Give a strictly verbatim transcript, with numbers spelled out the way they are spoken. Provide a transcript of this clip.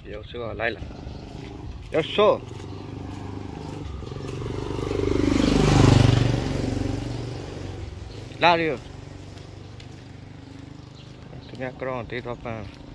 有时候来了，要说。拉đi, tụi nhà con tí đó mà.